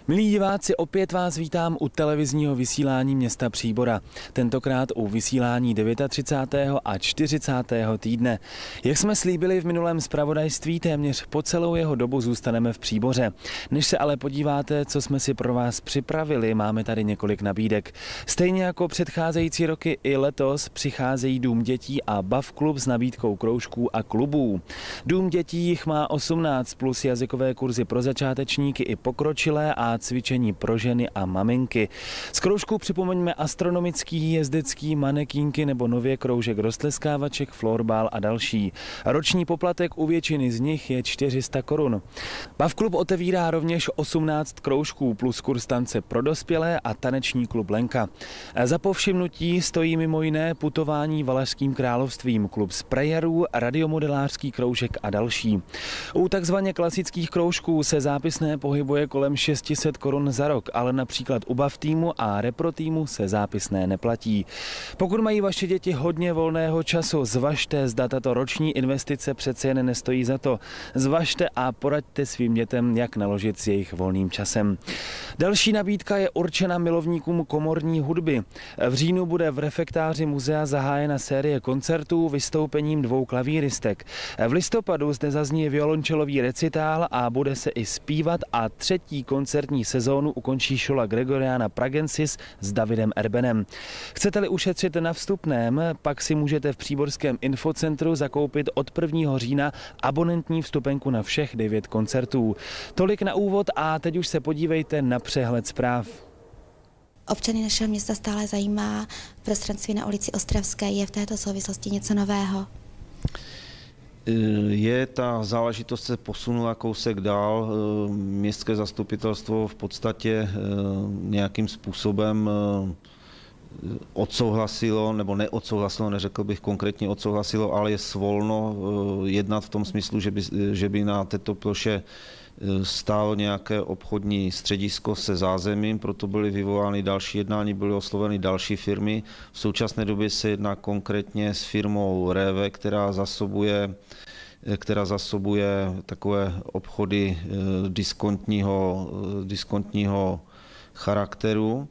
Milí diváci, opět vás vítám u televizního vysílání města Příbora. Tentokrát u vysílání 39. a 40. týdne. Jak jsme slíbili v minulém zpravodajství, téměř po celou jeho dobu zůstaneme v Příboře. Než se ale podíváte, co jsme si pro vás připravili, máme tady několik nabídek. Stejně jako předcházející roky i letos přicházejí Dům dětí a Bav klub s nabídkou kroužků a klubů. Dům dětí jich má 18 plus jazykové kurzy pro začátečníky i pokročilé a cvičení pro ženy a maminky. Z kroužků připomeňme astronomický, jezdecký, manekínky nebo nově kroužek roztleskávaček, florbal a další. Roční poplatek u většiny z nich je 400 korun. Bav klub otevírá rovněž 18 kroužků plus kurz tance pro dospělé a taneční klub Lenka. Za povšimnutí stojí mimo jiné putování Valašským královstvím, klub sprayerů, radiomodelářský kroužek a další. U takzvaně klasických kroužků se zápisné pohybuje kolem 600 korun za rok, ale například u Bav týmu a repro týmu se zápisné neplatí. Pokud mají vaše děti hodně volného času, zvažte, zda tato roční investice přece jen nestojí za to. Zvažte a poraďte svým dětem, jak naložit s jejich volným časem. Další nabídka je určena milovníkům komorní hudby. V říjnu bude v refektáři muzea zahájena série koncertů vystoupením 2 klavíristek. V listopadu zde zazní violončelový recitál a bude se i zpívat a 3. koncertní sezónu ukončí škola Gregoriana Pragensis s Davidem Erbenem. Chcete-li ušetřit na vstupném, pak si můžete v příborském infocentru zakoupit od 1. října abonentní vstupenku na všech 9 koncertů. Tolik na úvod a teď už se podívejte na přehled zpráv. Občany našeho města stále zajímá prostranství na ulici Ostravské. Je v této souvislosti něco nového? Ta záležitost se posunula kousek dál. Městské zastupitelstvo v podstatě nějakým způsobem odsouhlasilo, nebo neodsouhlasilo, neřekl bych konkrétně odsouhlasilo, ale je svolno jednat v tom smyslu, že by na této ploše stálo nějaké obchodní středisko se zázemím, proto byly vyvolány další jednání, byly osloveny další firmy. V současné době se jedná konkrétně s firmou Reve, která zasobuje takové obchody diskontního charakteru,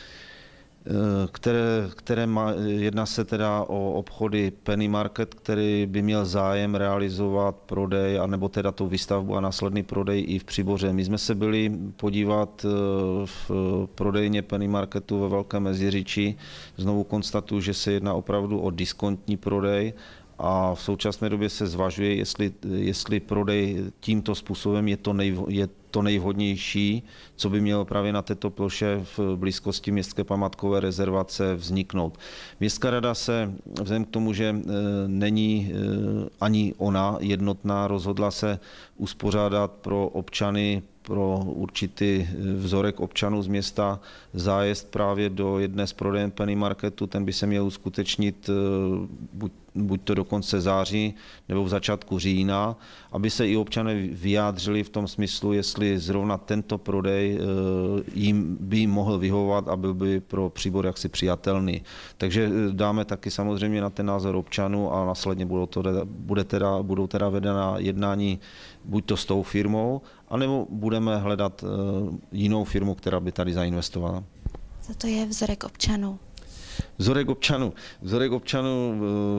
jedná se teda o obchody Penny Market, který by měl zájem realizovat prodej, anebo teda tu výstavbu a následný prodej i v Příboře. My jsme se byli podívat v prodejně Penny Marketu ve Velkém Meziříčí. Znovu konstatuju, že se jedná opravdu o diskontní prodej a v současné době se zvažuje, jestli prodej tímto způsobem je to nejvhodnější, co by mělo právě na této ploše v blízkosti městské památkové rezervace vzniknout. Městská rada se, vzhledem k tomu, že není ani ona jednotná, rozhodla se uspořádat pro občany, pro určitý vzorek občanů z města zájezd právě do jedné z prodejen Penny Marketu. Ten by se měl uskutečnit buď to do konce září nebo v začátku října, aby se i občané vyjádřili v tom smyslu, jestli zrovna tento prodej jim by mohl vyhovovat a byl by pro Příbor jaksi přijatelný. Takže dáme taky samozřejmě na ten názor občanů a následně budou teda vedena jednání buď to s tou firmou, anebo budeme hledat jinou firmu, která by tady zainvestovala. Co to je vzorek občanů? Vzorek občanů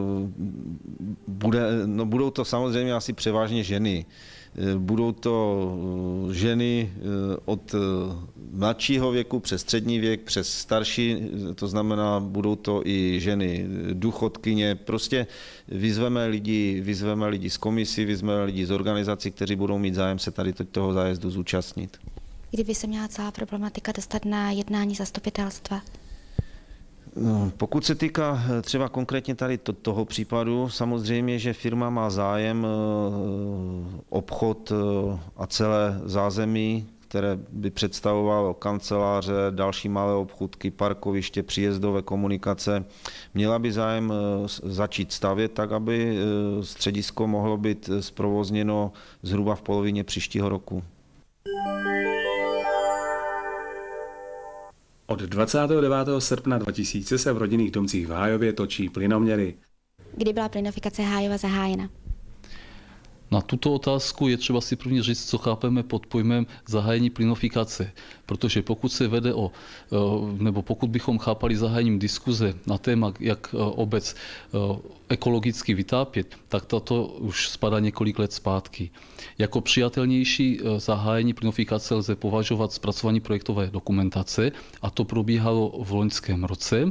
budou to samozřejmě asi převážně ženy. Budou to ženy od mladšího věku přes střední věk, přes starší, to znamená, budou to i ženy důchodkyně. Prostě vyzveme lidi z komisí, vyzveme lidi z organizací, kteří budou mít zájem se tady toho zájezdu zúčastnit. Kdyby se měla celá problematika dostat na jednání zastupitelstva? Pokud se týká třeba konkrétně tady toho případu, samozřejmě, že firma má zájem obchod a celé zázemí, které by představovalo kanceláře, další malé obchůdky, parkoviště, příjezdové komunikace. Měla by zájem začít stavět tak, aby středisko mohlo být zprovozněno zhruba v polovině příštího roku. Od 29. srpna 2000 se v rodinných domcích v Hájově točí plynoměry. Kdy byla plynofikace Hájova zahájena? Na tuto otázku je třeba si první říct, co chápeme pod pojmem zahájení plynofikace. Protože pokud se vede nebo pokud bychom chápali zahájením diskuze na téma, jak obec ekologicky vytápět, tak tato už spadá několik let zpátky. Jako přijatelnější zahájení plynofikace lze považovat zpracování projektové dokumentace a to probíhalo v loňském roce.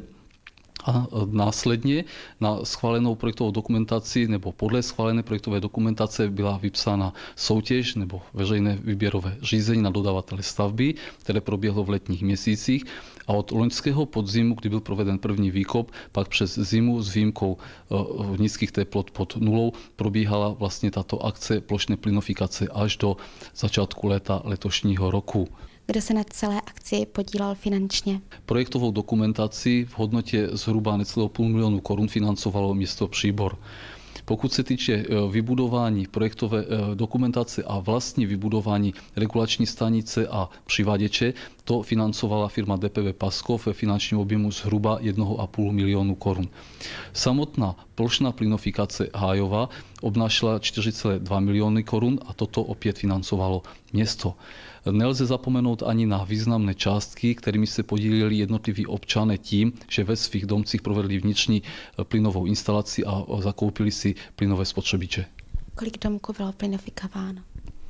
A následně na schválenou projektovou dokumentaci nebo podle schválené projektové dokumentace byla vypsána soutěž nebo veřejné výběrové řízení na dodavatele stavby, které proběhlo v letních měsících a od loňského podzimu, kdy byl proveden první výkop, pak přes zimu s výjimkou nízkých teplot pod nulou probíhala vlastně tato akce plošné plynofikace až do začátku léta letošního roku. Kdo se na celé akci podílel finančně? Projektovou dokumentaci v hodnotě zhruba necelého 500 000 korun financovalo město Příbor. Pokud se týče vybudování projektové dokumentace a vlastní vybudování regulační stanice a přivaděče, to financovala firma DPV Paskov ve finančním objemu zhruba 1,5 milionu korun. Samotná plošná plynofikace Hájova obnášela 4,2 miliony korun a toto opět financovalo město. Nelze zapomenout ani na významné částky, kterými se podíleli jednotliví občané tím, že ve svých domcích provedli vnitřní plynovou instalaci a zakoupili si plynové spotřebiče. Kolik domků bylo plynofikováno?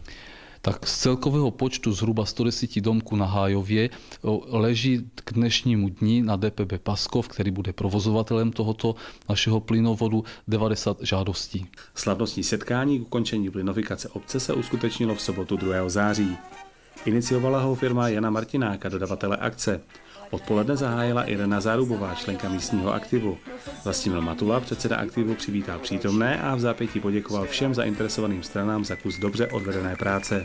Tak z celkového počtu zhruba 110 domků na Hájově leží k dnešnímu dni na DPB Paskov, který bude provozovatelem tohoto našeho plynovodu, 90 žádostí. Slavnostní setkání k ukončení plynofikace obce se uskutečnilo v sobotu 2. září. Iniciovala ho firma Jana Martináka, dodavatele akce. Odpoledne zahájila Irena Zárubová, členka místního aktivu. Vlastimil Matula, předseda aktivu, přivítal přítomné a v zápětí poděkoval všem zainteresovaným stranám za kus dobře odvedené práce.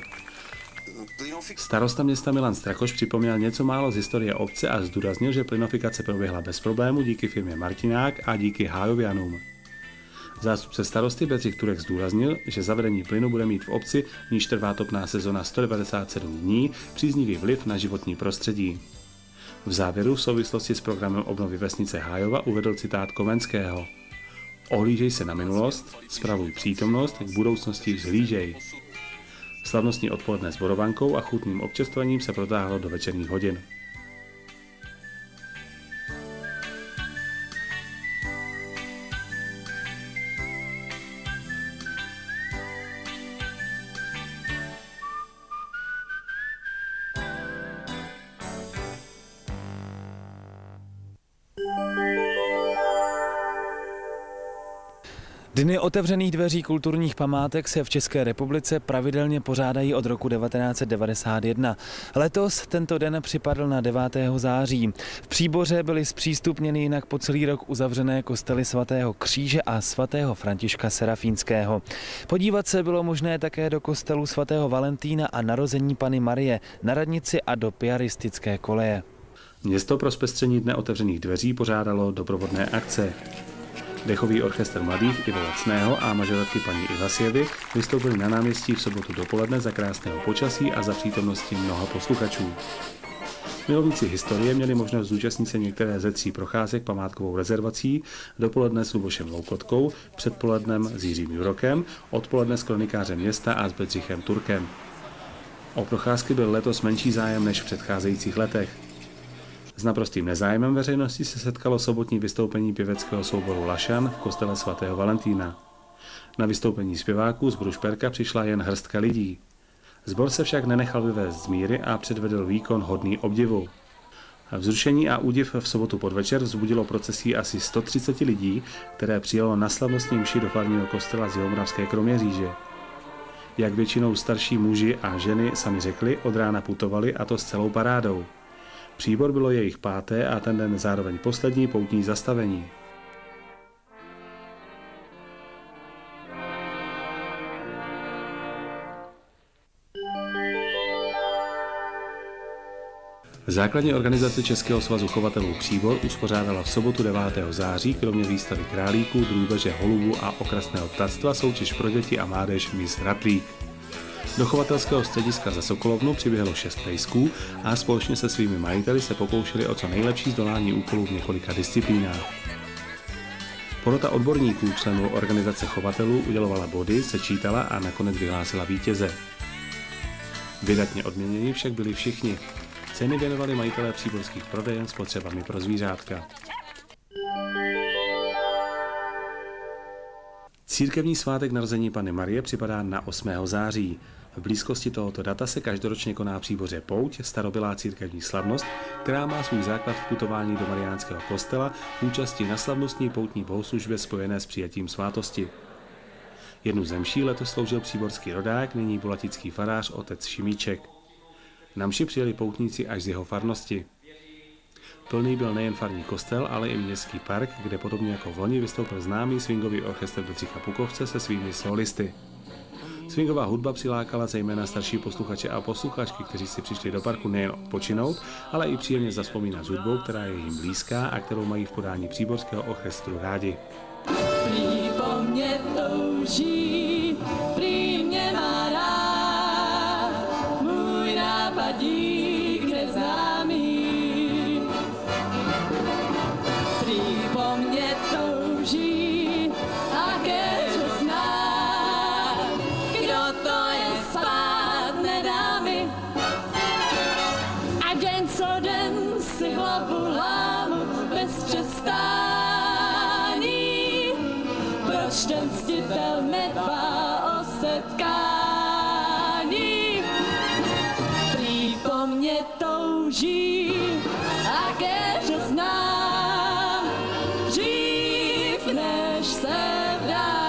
Starosta města Milan Strakoš připomněl něco málo z historie obce a zdůraznil, že plynofikace proběhla bez problému díky firmě Martinák a díky Hájovianům. Zástupce starosty Bedřich Turek zdůraznil, že zavedení plynu bude mít v obci, v níž trvá topná sezona 197 dní, příznivý vliv na životní prostředí. V závěru v souvislosti s programem obnovy vesnice Hájova uvedl citát Komenského. Ohlížej se na minulost, spravuj přítomnost, k budoucnosti vzhlížej. Slavnostní odpoledne s borovankou a chutným občerstvením se protáhlo do večerních hodin. Dny otevřených dveří kulturních památek se v České republice pravidelně pořádají od roku 1991. Letos tento den připadl na 9. září. V Příboře byly zpřístupněny jinak po celý rok uzavřené kostely svatého Kříže a svatého Františka Serafínského. Podívat se bylo možné také do kostelu svatého Valentína a narození Panny Marie, na radnici a do piaristické koleje. Město pro zpestření dne otevřených dveří pořádalo doprovodné akce. Dechový orchestr mladých Ivo Lacného a mažoratky paní Ivasjevy vystoupili na náměstí v sobotu dopoledne za krásného počasí a za přítomnosti mnoha posluchačů. Milovníci historie měli možnost zúčastnit se některé ze 3 procházek památkovou rezervací, dopoledne s Lubošem Loukotkou, předpolednem s Jiřím Jurokem, odpoledne s kronikářem města a s Bedřichem Turkem. O procházky byl letos menší zájem než v předcházejících letech. S naprostým nezájemem veřejnosti se setkalo sobotní vystoupení pěveckého souboru Lašan v kostele svatého Valentína. Na vystoupení zpěváků z Brušperka přišla jen hrstka lidí. Sbor se však nenechal vyvést z míry a předvedl výkon hodný obdivu. Vzrušení a údiv v sobotu podvečer vzbudilo procesí asi 130 lidí, které přijelo na slavnostní mši do farního kostela z Jihomoravské Kroměříže. Jak většinou starší muži a ženy sami řekli, od rána putovali, a to s celou parádou. Příbor bylo jejich 5. a ten den zároveň poslední poutní zastavení. Základní organizace Českého svazu chovatelů Příbor uspořádala v sobotu 9. září kromě výstavy králíků, drůbeže, holubů a okrasného ptactva soutěž pro děti a mládež Miss Ratlík. Do chovatelského střediska za Sokolovnu přiběhlo 6 pejsků a společně se svými majiteli se pokoušeli o co nejlepší zdolání úkolů v několika disciplínách. Porota odborníků, členů organizace chovatelů, udělovala body, sečítala a nakonec vyhlásila vítěze. Vydatně odměněni však byli všichni. Ceny věnovali majitelé příborských prodejen s potřebami pro zvířátka. Církevní svátek narození Panny Marie připadá na 8. září. V blízkosti tohoto data se každoročně koná v Příboře pouť, starobylá církevní slavnost, která má svůj základ v putování do Mariánského kostela, účasti na slavnostní poutní bohoslužbě spojené s přijetím svátosti. Jednu ze mší letos sloužil příborský rodák, nyní bolatický farář otec Šimíček. Na mši přijeli poutníci až z jeho farnosti. Plný byl nejen farní kostel, ale i městský park, kde podobně jako v loni vystoupil známý swingový orchestr Bedřicha Pukovce se svými solisty. Swingová hudba přilákala zejména starší posluchače a posluchačky, kteří si přišli do parku nejen odpočinout, ale i příjemně zavzpomínat s hudbou, která je jim blízká a kterou mají v podání příborského orchestru rádi. Prý po mně touží, prý mě má rád, můj nápadík neznámý. Prý po mně touží a kež ho znám, kdo to je spát nedá mi. A den co den si hlavu lámu bez přestání. Proč ten ctitel nedbá o setkání? Prý po mně touží a kež ho znám dřív, než se vdám.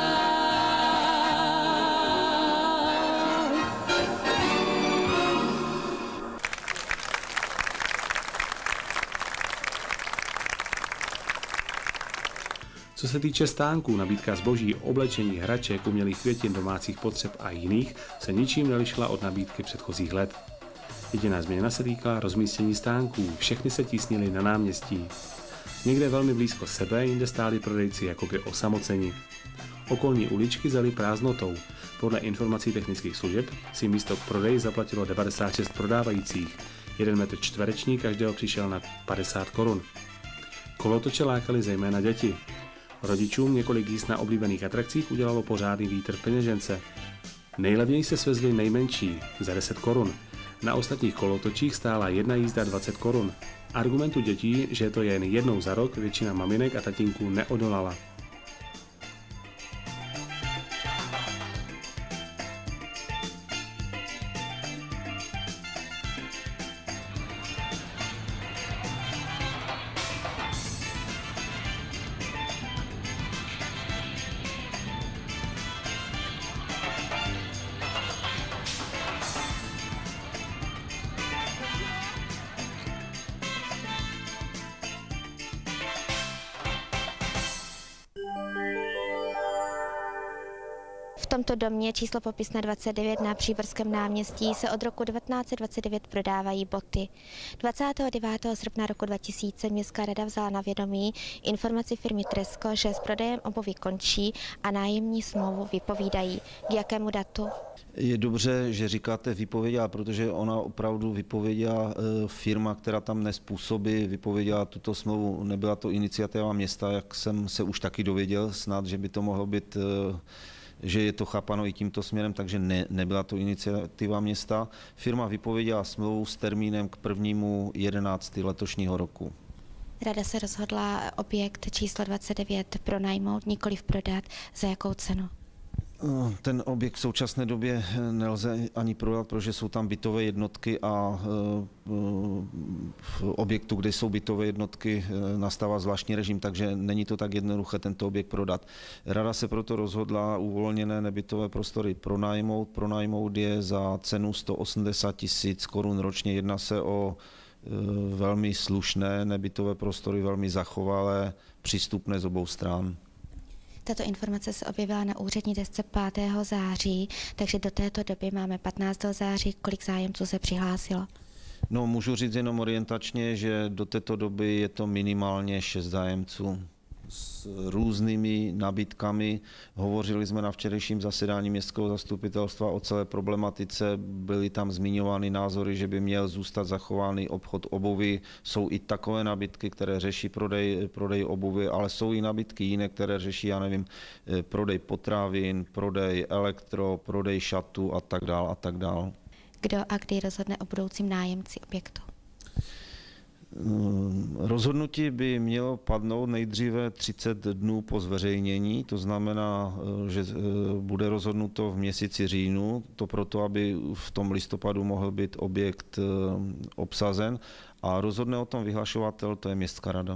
Co se týče stánků, nabídka zboží, oblečení, hraček, umělých květin, domácích potřeb a jiných se ničím nelišila od nabídky předchozích let. Jediná změna se týkala rozmístění stánků, všechny se tísnily na náměstí. Někde velmi blízko sebe, jinde stáli prodejci jakoby osamoceni. Okolní uličky zaly prázdnotou. Podle informací technických služeb si místo k prodeji zaplatilo 96 prodávajících. 1 metr čtvereční každého přišel na 50 korun. Kolotoče lákaly zejména děti. Rodičům několik jízd na oblíbených atrakcích udělalo pořádný vítr v peněžence. Nejlevněji se svezli nejmenší, za 10 korun. Na ostatních kolotočích stála jedna jízda 20 korun. Argumentu dětí, že je to jen jednou za rok, většina maminek a tatínků neodolala. V tomto domě číslo popisné 29 na Příborském náměstí se od roku 1929 prodávají boty. 29. srpna roku 2000 Městská rada vzala na vědomí informaci firmy Tresko, že s prodejem obuvi končí a nájemní smlouvu vypovídají. K jakému datu? Je dobře, že říkáte vypověděla, protože ona opravdu vypověděla firma, která tam nespůsobí, vypověděla tuto smlouvu. Nebyla to iniciativa města, jak jsem se už taky dověděl, snad, že by to mohlo být, že je to chápano i tímto směrem, takže nebyla to iniciativa města. Firma vypověděla smlouvu s termínem k 1.11. letošního roku. Rada se rozhodla objekt číslo 29 pronajmout, nikoliv prodat. Za jakou cenu? Ten objekt v současné době nelze ani prodat, protože jsou tam bytové jednotky a v objektu, kde jsou bytové jednotky, nastává zvláštní režim, takže není to tak jednoduché tento objekt prodat. Rada se proto rozhodla uvolněné nebytové prostory pronajmout. Pronajmout je za cenu 180 000 korun ročně. Jedná se o velmi slušné nebytové prostory, velmi zachovalé, přístupné z obou stran. Tato informace se objevila na úřední desce 5. září, takže do této doby máme 15. září. Kolik zájemců se přihlásilo? No, můžu říct jenom orientačně, že do této doby je to minimálně 6 zájemců. s různými nabídkami. Hovořili jsme na včerejším zasedání městského zastupitelstva o celé problematice. Byly tam zmiňovány názory, že by měl zůstat zachovány obchod obuvy. Jsou i takové nabídky, které řeší prodej obuvy, ale jsou i nabídky jiné, které řeší, já nevím, prodej potravin, prodej elektro, prodej šatů a tak dál a tak dál. Kdo a kdy rozhodne o budoucím nájemci objektu? Rozhodnutí by mělo padnout nejdříve 30 dnů po zveřejnění, to znamená, že bude rozhodnuto v měsíci říjnu, to proto, aby v tom listopadu mohl být objekt obsazen a rozhodne o tom vyhlašovatel, to je Městská rada.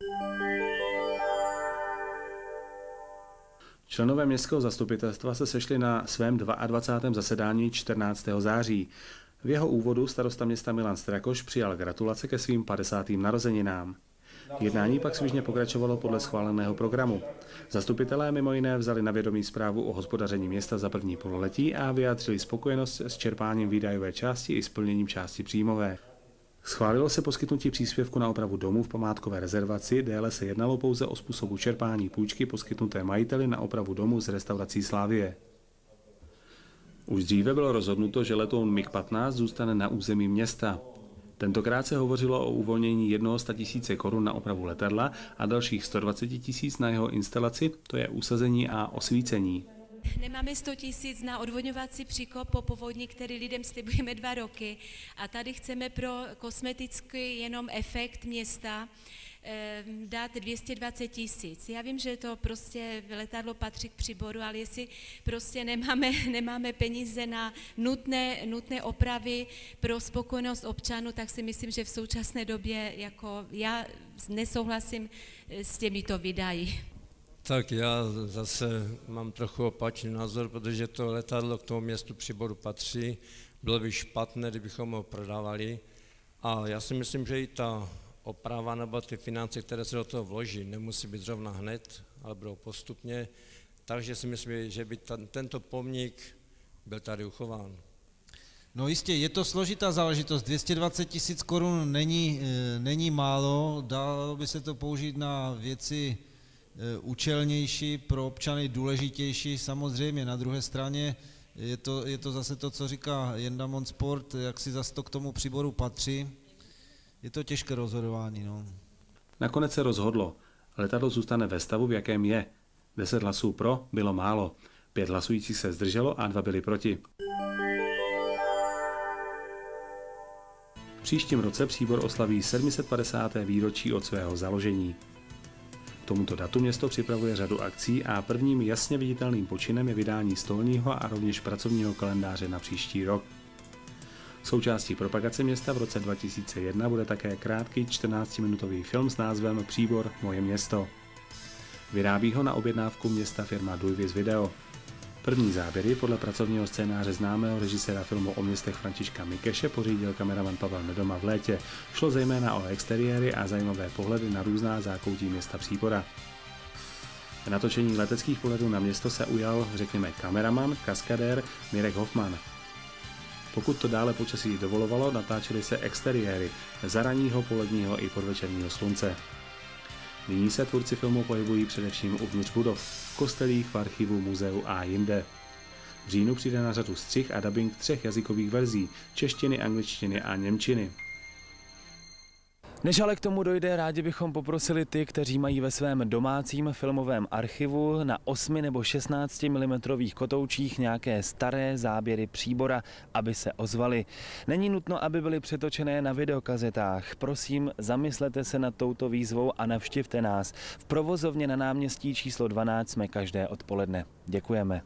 Členové městského zastupitelstva se sešli na svém 22. zasedání 14. září. V jeho úvodu starosta města Milan Strakoš přijal gratulace ke svým 50. narozeninám. Jednání pak svižně pokračovalo podle schváleného programu. Zastupitelé mimo jiné vzali na vědomí zprávu o hospodaření města za první pololetí a vyjádřili spokojenost s čerpáním výdajové části i splněním části příjmové. Schválilo se poskytnutí příspěvku na opravu domu v památkové rezervaci, déle se jednalo pouze o způsobu čerpání půjčky poskytnuté majiteli na opravu domu z restaurací Slavie. Už dříve bylo rozhodnuto, že letoun MiG-15 zůstane na území města. Tentokrát se hovořilo o uvolnění 100 000 korun na opravu letadla a dalších 120 000 na jeho instalaci, to je usazení a osvícení. Nemáme 100 000 na odvodňovací příkop po povodni, který lidem slibujeme 2 roky. A tady chceme pro kosmetický jenom efekt města dát 220 000. Já vím, že to prostě letadlo patří k příboru, ale jestli prostě nemáme peníze na nutné opravy pro spokojenost občanů, tak si myslím, že v současné době jako já nesouhlasím s těmito výdaji. Tak já zase mám trochu opačný názor, protože to letadlo k tomu městu Příboru patří. Bylo by špatné, kdybychom ho prodávali. A já si myslím, že i ta oprava nebo ty finance, které se do toho vloží, nemusí být zrovna hned, ale budou postupně. Takže si myslím, že by tento pomník byl tady uchován. No jistě, je to složitá záležitost. 220 000 korun není málo, dalo by se to použít na věci účelnější, pro občany důležitější. Samozřejmě na druhé straně je to zase to, co říká Jendamon Sport, jak si zase to k tomu Příboru patří. Je to těžké rozhodování. No. Nakonec se rozhodlo. Letadlo zůstane ve stavu, v jakém je. 10 hlasů pro bylo málo. 5 hlasujících se zdrželo a 2 byli proti. V příštím roce Příbor oslaví 750. výročí od svého založení. K tomuto datu město připravuje řadu akcí a prvním jasně viditelným počinem je vydání stolního a rovněž pracovního kalendáře na příští rok. Součástí propagace města v roce 2001 bude také krátký 14-minutový film s názvem Příbor – moje město. Vyrábí ho na objednávku města firma Dujvis Video. První záběry podle pracovního scénáře známého režiséra filmu o městech Františka Mikeše pořídil kameraman Pavel Nedoma v létě. Šlo zejména o exteriéry a zajímavé pohledy na různá zákoutí města Příbora. V natočení leteckých pohledů na město se ujal, řekněme, kameraman, kaskadér Mirek Hoffman. Pokud to dále počasí dovolovalo, natáčely se exteriéry za ranního, poledního i podvečerního slunce. Nyní se tvůrci filmu pohybují především uvnitř budov, v kostelích, v archivu, muzeu a jinde. V říjnu přijde na řadu střih a dabing 3 jazykových verzí, češtiny, angličtiny a němčiny. Než ale k tomu dojde, rádi bychom poprosili ty, kteří mají ve svém domácím filmovém archivu na 8 nebo 16 mm kotoučích nějaké staré záběry Příbora, aby se ozvali. Není nutno, aby byly přetočené na videokazetách. Prosím, zamyslete se nad touto výzvou a navštivte nás. V provozovně na náměstí číslo 12 jsme každé odpoledne. Děkujeme.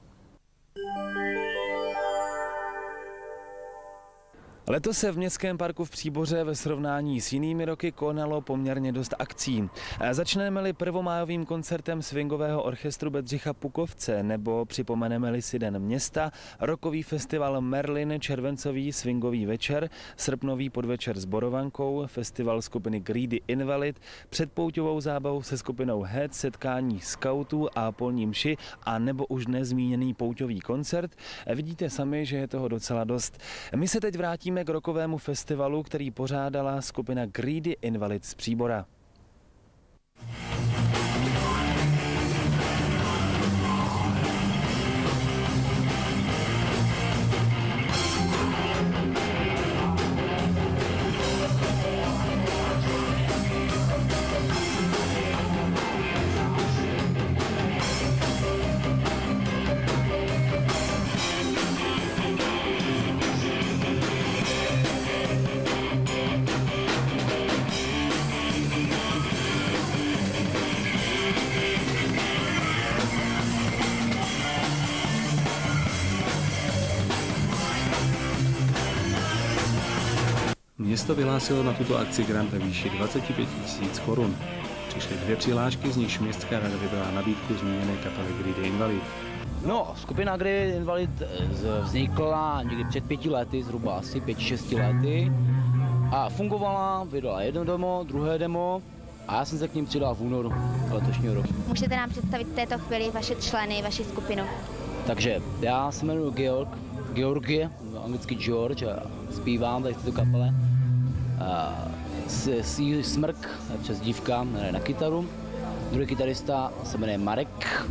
Letos se v Městském parku v Příboře ve srovnání s jinými roky konalo poměrně dost akcí. Začneme-li prvomájovým koncertem swingového orchestru Bedřicha Pukovce nebo připomeneme-li si Den města, rockový festival Merlin, červencový swingový večer, srpnový podvečer s Borovankou, festival skupiny Greedy Invalid, předpouťovou zábavu se skupinou Head, setkání skautů a polní mši a nebo už nezmíněný pouťový koncert, vidíte sami, že je toho docela dost. My se teď vrátíme k rockovému festivalu, který pořádala skupina Greedy Invalid z Příbora. Město vyhlásilo na tuto akci grant ve výši 25 000 korun. Přišly 2 přihlášky, z nichž městská rada vybrala nabídku zmíněné kapely Greedy Invalid. No, skupina Greedy Invalid vznikla někdy před 5 lety, zhruba asi 5-6 lety. A fungovala, vydala jedno demo, druhé demo a já jsem se k ním přidal v únoru letošního roku. Můžete nám představit v této chvíli vaše členy, vaši skupinu? Takže já se jmenuji Georgi, anglicky George, a zpívám tady v této kapele. Smrk, přezdívka, jmenuje na kytaru. Druhý kytarista se jmenuje Marek.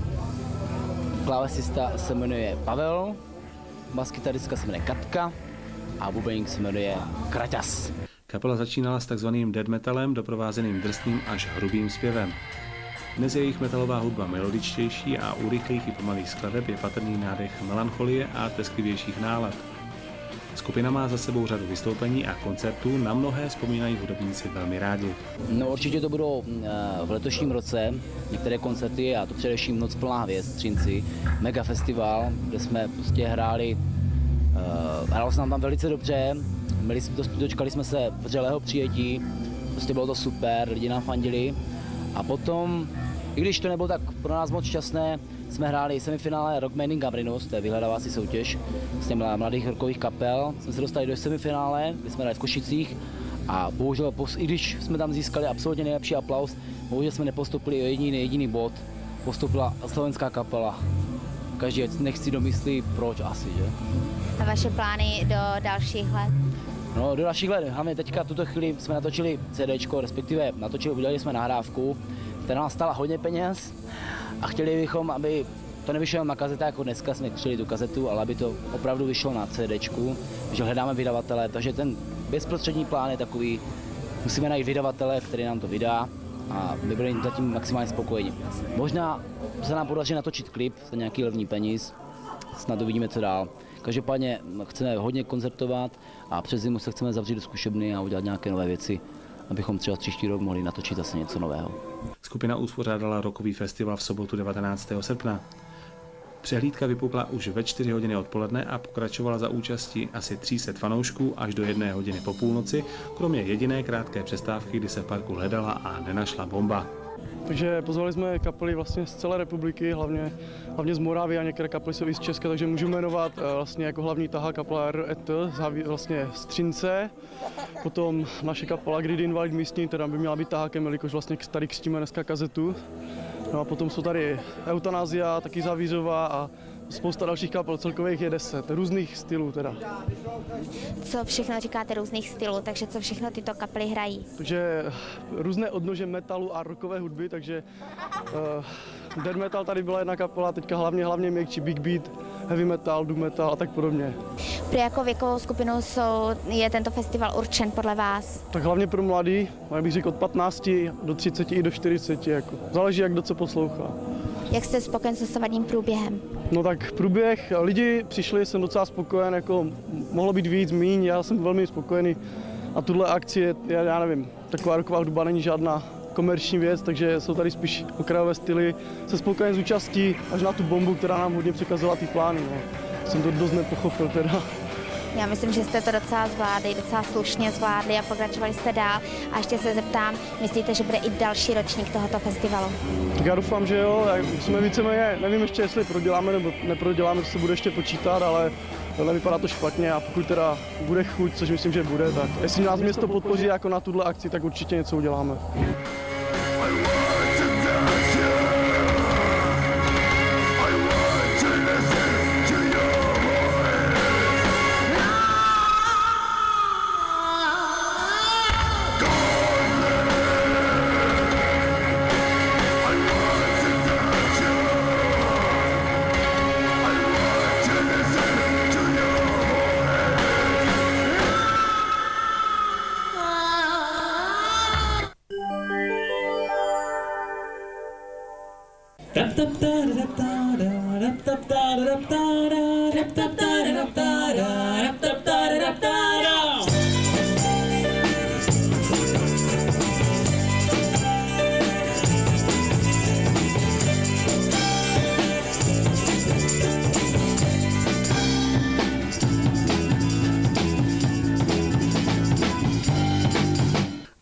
Klávesista se jmenuje Pavel. Baskytaristka se jmenuje Katka. A bubeník se jmenuje Kraťas. Kapela začínala s takzvaným death metalem, doprovázeným drsným až hrubým zpěvem. Dnes je jejich metalová hudba melodičtější a u rychlých i pomalých skladeb je patrný nádech melancholie a tesklivějších nálad. Skupina má za sebou řadu vystoupení a koncertů, na mnohé vzpomínají hudebníci velmi rádi. No určitě to budou v letošním roce některé koncerty, a to především Noc plná hvězd, Třinci, mega festival, kde jsme prostě hráli, hrálo se nám tam velice dobře, dočkali jsme se vřelého přijetí, prostě bylo to super, lidi nám fandili a potom, i když to nebylo tak pro nás moc šťastné, jsme hráli semifinále Rockmaning Gambrinus, to je vyhledávací soutěž z těch mladých rockových kapel. Jsme se dostali do semifinále, kde jsme hráli v Košicích a bohužel, i když jsme tam získali absolutně nejlepší aplaus, bohužel jsme nepostupili o jediný bod, postupila slovenská kapela. Každý nechci domyslí, proč asi, že? A vaše plány do dalších let? No, do dalších let, hlavně teďka v tuto chvíli jsme natočili CDčko, respektive udělali jsme nahrávku, která nás stála hodně peněz a chtěli bychom, aby to nevyšlo na kazetách, jako dneska jsme křili tu kazetu, ale aby to opravdu vyšlo na CDčku, že hledáme vydavatele, takže ten bezprostřední plán je takový, musíme najít vydavatele, který nám to vydá a my budeme zatím maximálně spokojeni. Možná se nám podaří natočit klip za nějaký levný peníz, snad uvidíme, co dál. Každopádně chceme hodně koncertovat a přes zimu se chceme zavřít do zkušebny a udělat nějaké nové věci, abychom třeba příští rok mohli natočit zase něco nového. Skupina uspořádala rockový festival v sobotu 19. srpna. Přehlídka vypukla už ve 4 hodiny odpoledne a pokračovala za účasti asi 300 fanoušků až do 1 hodiny po půlnoci, kromě jediné krátké přestávky, kdy se v parku hledala a nenašla bomba. Takže pozvali jsme kapely vlastně z celé republiky, hlavně z Moravy a některé kapely jsou i z Česka, takže můžu jmenovat vlastně jako hlavní tahá kapela R&T vlastně z Třince. Potom naše kapela Greedy Invalid místní, která by měla být tahákem, jelikož vlastně tady křtíme dneska kazetu. No a potom jsou tady Eutanázia, taky Zavířová a spousta dalších kapel, celkově je 10, různých stylů teda. Co všechno říkáte různých stylů, takže co všechno tyto kapely hrají? Takže různé odnože metalu a rockové hudby, takže death metal tady byla jedna kapela, teďka hlavně měkčí big beat, heavy metal, doom metal a tak podobně. Pro jakou věkovou skupinu je tento festival určen podle vás? Tak hlavně pro mladý, já bych řekl od 15 do 30 i do 40, jako. Záleží, jak kdo co poslouchá. Jak jste spokojen s dosavadním průběhem? No tak průběh, lidi přišli, jsem docela spokojen, jako mohlo být víc, míň, já jsem velmi spokojený. A tuhle akci je, já nevím, taková rocková hudba není žádná komerční věc, takže jsou tady spíš okrajové styly. Jsem spokojen s účastí až na tu bombu, která nám hodně překazovala ty plány. No. Jsem to dost nepochopil teda. Já myslím, že jste to docela zvládli, docela slušně zvládli a pokračovali jste dál. A ještě se zeptám, myslíte, že bude i další ročník tohoto festivalu? Tak já doufám, že jo. Jsme víceméně, nevím ještě, jestli proděláme nebo neproděláme, to se bude ještě počítat, ale nevypadá to špatně a pokud teda bude chuť, což myslím, že bude, tak jestli nás město podpoří jako na tuhle akci, tak určitě něco uděláme.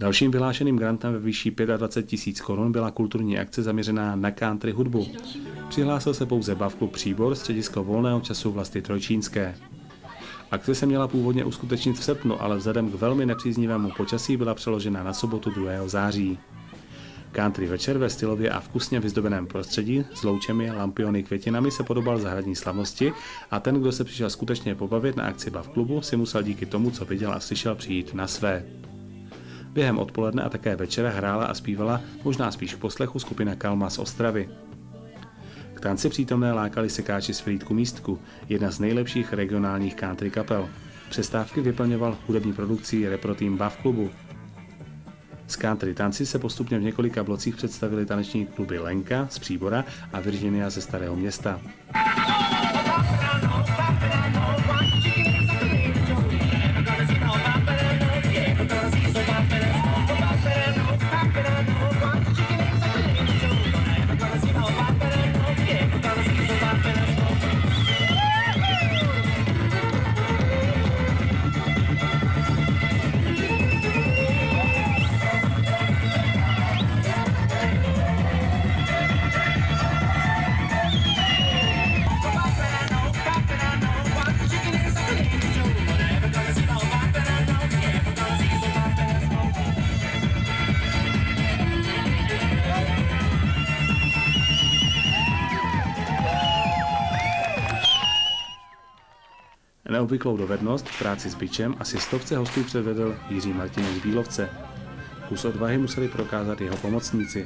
Dalším vyhlášeným grantem ve výši 25 000 korun byla kulturní akce zaměřená na country hudbu. Přihlásil se pouze Bavklub Příbor, středisko volného času Vlasty Trojčínské. Akce se měla původně uskutečnit v srpnu, ale vzhledem k velmi nepříznivému počasí byla přeložena na sobotu 2. září. Country večer ve stylově a vkusně vyzdobeném prostředí s loučemi, lampiony, květinami se podobal zahradní slavnosti a ten, kdo se přišel skutečně pobavit na akci Bavklubu, si musel díky tomu, co viděl a slyšel, přijít na své. Během odpoledne a také večera hrála a zpívala, možná spíš k poslechu, skupina Kalma z Ostravy. K tanci přítomné lákali sekáči z Frýdku Místku, jedna z nejlepších regionálních country kapel. Přestávky vyplňoval hudební produkcí reprotým Bavklubu. Z country tanci se postupně v několika blocích představili taneční kluby Lenka z Příbora a Virginia ze Starého Města. Neobvyklou dovednost v práci s bičem asi 100 hostů předvedl Jiří Martinek z Bílovce. Kus odvahy museli prokázat jeho pomocníci.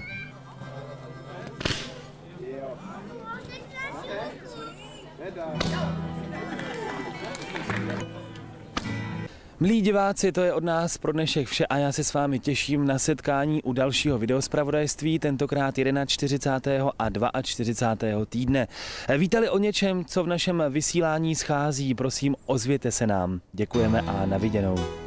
Milí diváci, to je od nás pro dnešek vše a já se s vámi těším na setkání u dalšího videozpravodajství, tentokrát 41. a 42. týdne. Vítali o něčem, co v našem vysílání schází, prosím, ozvěte se nám. Děkujeme a na viděnou.